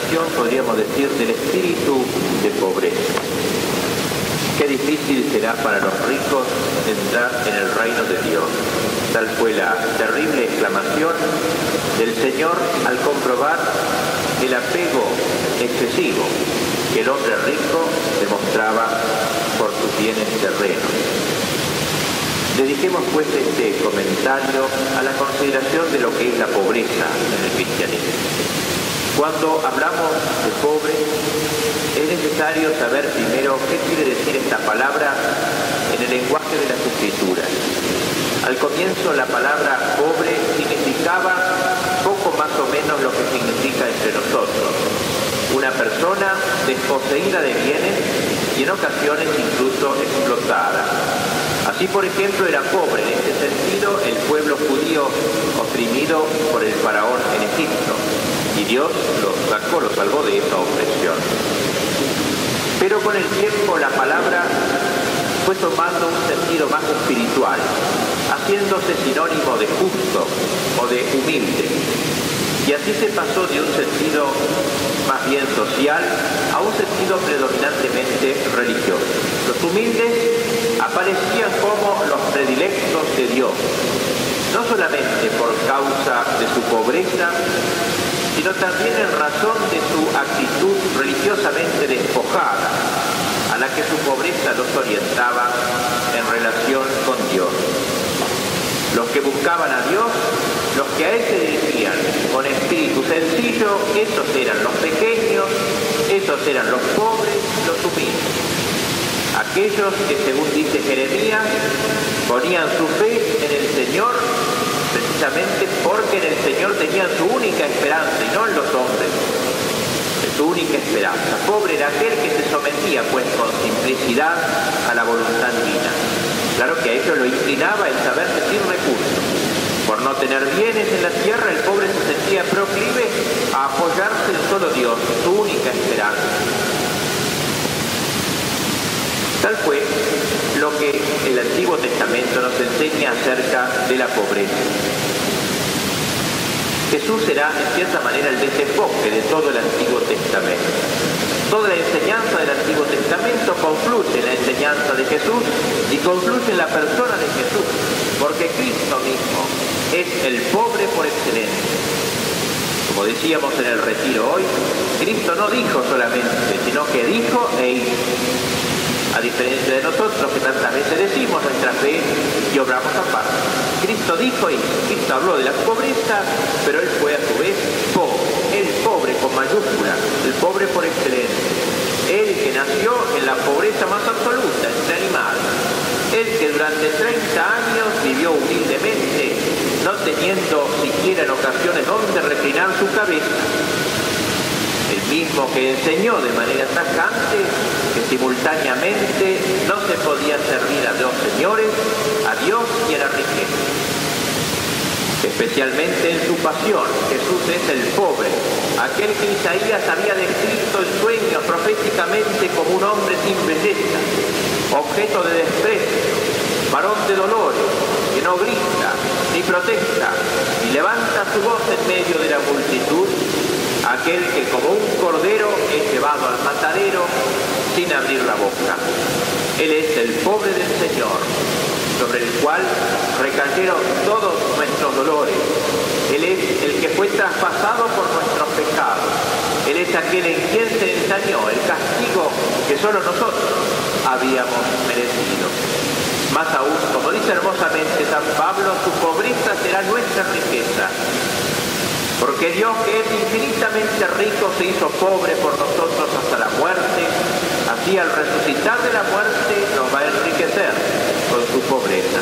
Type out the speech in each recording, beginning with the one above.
expresión, podríamos decir, del espíritu de pobreza. Qué difícil será para los ricos entrar en el reino de Dios. Tal fue la terrible exclamación del Señor al comprobar el apego excesivo que el hombre rico demostraba por sus bienes terrenos. Dediquemos pues este comentario a la consideración de lo que es la pobreza en el cristianismo. Cuando hablamos de pobre, es necesario saber primero qué quiere decir esta palabra en el lenguaje de las Escrituras. Al comienzo la palabra pobre significaba poco más o menos lo que significa entre nosotros. Una persona desposeída de bienes y en ocasiones incluso explotada. Así, por ejemplo, era pobre en este sentido el pueblo judío oprimido por el faraón en Egipto. Y Dios lo salvó de esa opresión. Pero con el tiempo la palabra fue tomando un sentido más espiritual, haciéndose sinónimo de justo o de humilde. Y así se pasó de un sentido más bien social a un sentido predominantemente religioso. Los humildes aparecían como los predilectos de Dios, no solamente por causa de su pobreza, sino también en razón de su actitud religiosamente despojada, a la que su pobreza los orientaba en relación con Dios. Los que buscaban a Dios, los que a Él se dirigían con espíritu sencillo, esos eran los pequeños, esos eran los pobres, los humildes. Aquellos que, según dice Jeremías, ponían su fe en el Señor, precisamente porque en el Señor tenían su única esperanza y no en los hombres, su única esperanza. Pobre era aquel que se sometía pues con simplicidad a la voluntad divina. Claro que a ellos lo inclinaba el saberse sin recursos. Por no tener bienes en la tierra, el pobre se sentía proclive a apoyarse en solo Dios, su única esperanza. Tal fue lo que el Antiguo Testamento nos enseña acerca de la pobreza. Jesús será, en cierta manera, el desemboque de todo el Antiguo Testamento. Toda la enseñanza del Antiguo Testamento concluye en la enseñanza de Jesús y concluye en la persona de Jesús, porque Cristo mismo es el pobre por excelencia. Como decíamos en el retiro hoy, Cristo no dijo solamente, sino que dijo e hizo. A diferencia de nosotros que tantas veces decimos nuestra fe y obramos aparte. Cristo dijo y Cristo habló de la pobreza, pero Él fue a su vez pobre. El pobre con mayúscula, el pobre por excelencia. Él que nació en la pobreza más absoluta, entre animales. Él que durante 30 años vivió humildemente, no teniendo siquiera en ocasiones donde reclinar su cabeza. El mismo que enseñó de manera tajante que simultáneamente no se podía servir a dos señores, a Dios y a la riqueza. Especialmente en su pasión, Jesús es el pobre, aquel que Isaías había descrito en sueños proféticamente como un hombre sin belleza, objeto de desprecio, varón de dolores, que no grita, ni protesta, ni levanta su voz en medio de la multitud, aquel que como un cordero es llevado al matadero sin abrir la boca. Él es el pobre del Señor, sobre el cual recayeron todos nuestros dolores. Él es el que fue traspasado por nuestros pecados. Él es aquel en quien se ensañó el castigo que solo nosotros habíamos merecido. Más aún, como dice hermosamente San Pablo, su pobreza será nuestra riqueza. Porque Dios, que es infinitamente rico, se hizo pobre por nosotros hasta la muerte, así al resucitar de la muerte nos va a enriquecer con su pobreza.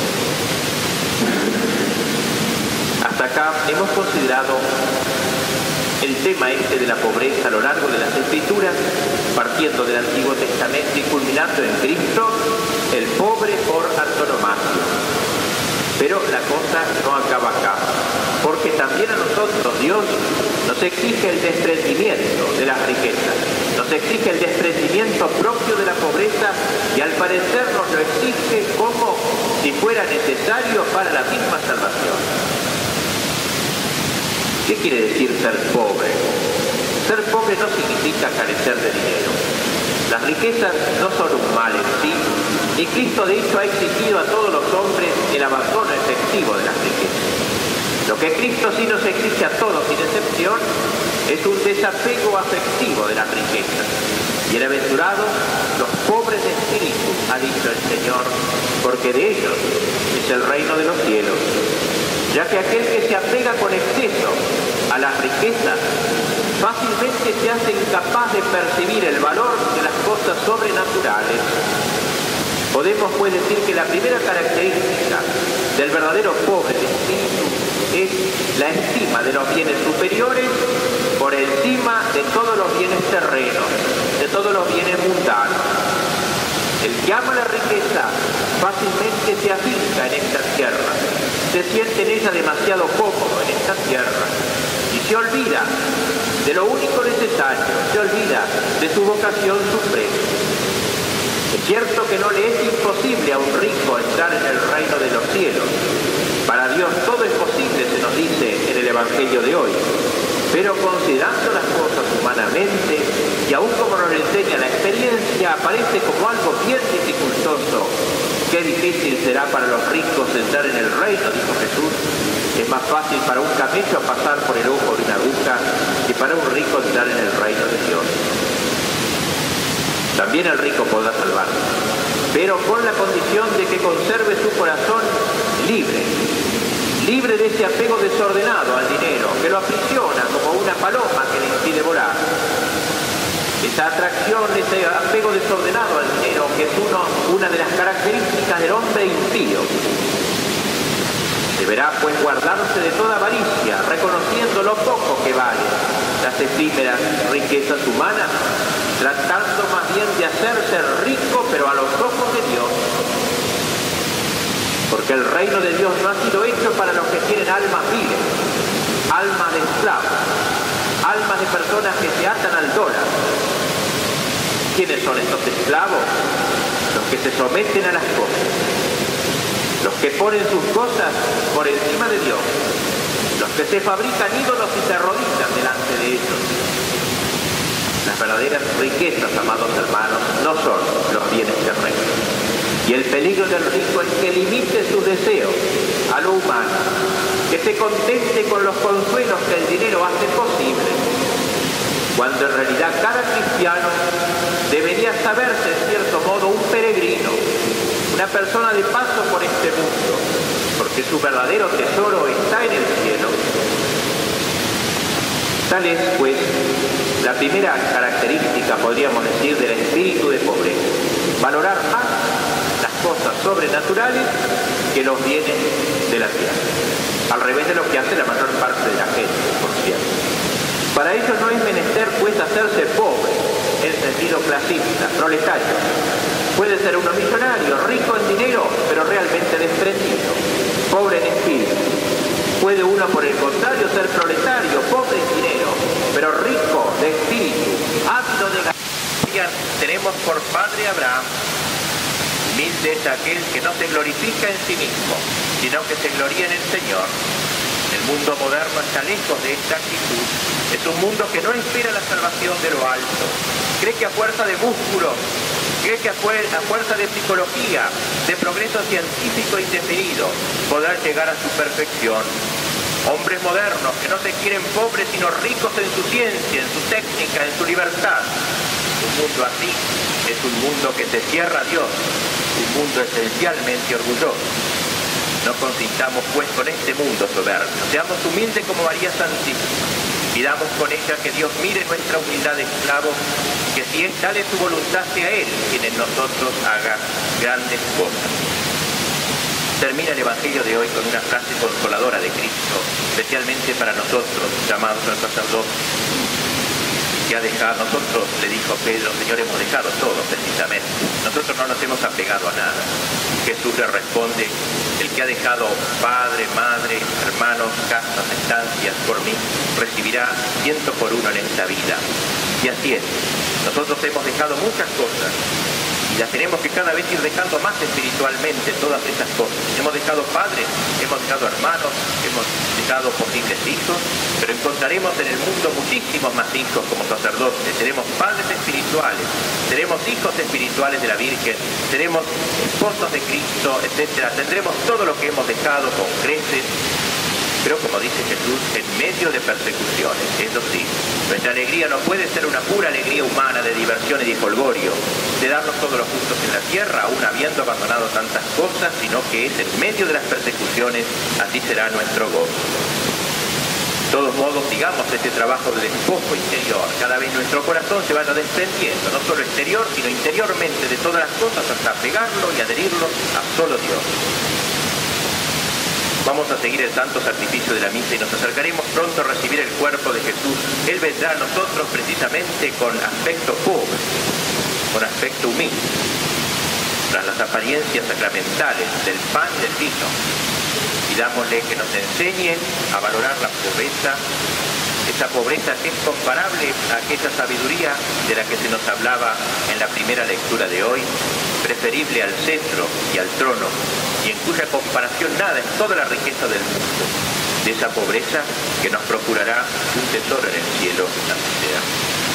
Hasta acá hemos considerado el tema este de la pobreza a lo largo de las Escrituras, partiendo del Antiguo Testamento y culminando en Cristo, el pobre por antonomasia. Pero la cosa no acaba acá, porque también a nosotros Dios nos exige el desprendimiento de las riquezas, nos exige el desprendimiento propio de la pobreza y al parecer nos lo exige como si fuera necesario para la misma salvación. ¿Qué quiere decir ser pobre? Ser pobre no significa carecer de dinero. Las riquezas no son un mal en sí, y Cristo de hecho ha exigido a todos los hombres el abandono efectivo de las riquezas. Lo que Cristo sí nos exige a todos sin excepción es un desapego afectivo de las riquezas. Bienaventurados los pobres de espíritu, ha dicho el Señor, porque de ellos es el reino de los cielos. Ya que aquel que se apega con exceso a las riquezas fácilmente se hace incapaz de percibir el valor de las cosas sobrenaturales. Podemos pues decir que la primera característica del verdadero pobre de espíritu es la estima de los bienes superiores por encima de todos los bienes terrenos, de todos los bienes mundanos. El que ama la riqueza fácilmente se afinca en esta tierra, se siente en ella demasiado cómodo en esta tierra y se olvida de lo único necesario, se olvida de su vocación suprema. Es cierto que no le es imposible a un rico entrar en el reino de los cielos. Para Dios todo es posible, se nos dice en el Evangelio de hoy. Pero considerando las cosas humanamente, y aún como nos enseña la experiencia, aparece como algo bien dificultoso. Qué difícil será para los ricos entrar en el reino, dijo Jesús. Es más fácil para un camello pasar por el ojo de una aguja que para un rico entrar en el reino de Dios. También el rico podrá salvarse, pero con la condición de que conserve su corazón libre de ese apego desordenado al dinero, que lo aprisiona como una paloma que le impide volar. Esa atracción, ese apego desordenado al dinero, que es una de las características del hombre impío. Deberá pues guardarse de toda avaricia, reconociendo lo poco que valen las efímeras riquezas humanas, tratando más bien de hacerse rico, pero a los ojos de Dios. Porque el reino de Dios no ha sido hecho para los que tienen almas viles, almas de esclavos, almas de personas que se atan al dólar. ¿Quiénes son estos esclavos? Los que se someten a las cosas, los que ponen sus cosas por encima de Dios, los que se fabrican ídolos y se arrodillan delante de ellos. Las verdaderas riquezas, amados hermanos, no son los bienes terrenos. Y el peligro del rico es que limite sus deseos a lo humano, que se contente con los consuelos que el dinero hace posible, cuando en realidad cada cristiano debería saberse en cierto modo un peregrino, una persona de paso por este mundo, porque su verdadero tesoro está en el cielo. Tal es, pues, la primera característica, podríamos decir, del espíritu de pobreza: valorar más las cosas sobrenaturales que los bienes de la tierra, al revés de lo que hace la mayor parte de la gente, por cierto. Para ello no es menester, pues, hacerse pobre en sentido clasista, proletario. Puede ser uno millonario, rico en dinero, pero realmente desprendido, pobre en espíritu. Puede uno, por el contrario, ser proletario, pobre en dinero, pero rico de espíritu, ávido de ganancia. Tenemos por padre Abraham. Humilde es aquel que no se glorifica en sí mismo, sino que se gloría en el Señor. El mundo moderno está lejos de esta actitud. Es un mundo que no espera la salvación de lo alto. Cree que a fuerza de músculos, cree que a fuerza de psicología, de progreso científico indefinido, podrá llegar a su perfección. Hombres modernos que no se quieren pobres sino ricos en su ciencia, en su técnica, en su libertad. Un mundo así es un mundo que se cierra a Dios, un mundo esencialmente orgulloso. No consintamos pues con este mundo soberbio, seamos humildes como María Santísima, pidamos con ella que Dios mire nuestra humildad de esclavos, que si es tal es su voluntad sea Él quien en nosotros haga grandes cosas. Termina el Evangelio de hoy con una frase consoladora de Cristo, especialmente para nosotros, llamados al sacerdocio, que ha dejado. Nosotros, le dijo Pedro, Señor, hemos dejado todo precisamente. Nosotros no nos hemos apegado a nada. Jesús le responde, el que ha dejado padre, madre, hermanos, casas, estancias por mí, recibirá 100 por 1 en esta vida. Y así es. Nosotros hemos dejado muchas cosas y las tenemos que cada vez ir dejando más espiritualmente, todas esas cosas. Hemos dejado padres, hemos dejado hermanos, hemos dejado posibles hijos, pero encontraremos en el mundo muchísimos más hijos como sacerdotes. Tenemos padres espirituales, tenemos hijos espirituales de la Virgen, tenemos esposos de Cristo, etc. Tendremos todo lo que hemos dejado con creces, pero como dice Jesús, en medio de persecuciones. Eso sí, nuestra alegría no puede ser una pura alegría humana de diversión y de folgorio, de darnos todos los gustos en la tierra, aún habiendo abandonado tantas cosas, sino que es en medio de las persecuciones, así será nuestro gozo. De todos modos, digamos este trabajo de despojo interior. Cada vez nuestro corazón se vaya desprendiendo, no solo exterior, sino interiormente de todas las cosas, hasta pegarlo y adherirlo a solo Dios. Vamos a seguir el santo sacrificio de la misa y nos acercaremos pronto a recibir el cuerpo de Jesús. Él vendrá a nosotros precisamente con aspecto pobre, con aspecto humilde, tras las apariencias sacramentales del pan y del vino. Pidámosle que nos enseñe a valorar la pobreza, esa pobreza que es comparable a aquella sabiduría de la que se nos hablaba en la primera lectura de hoy, preferible al cetro y al trono, y en cuya comparación nada es toda la riqueza del mundo, de esa pobreza que nos procurará un tesoro en el cielo, así sea.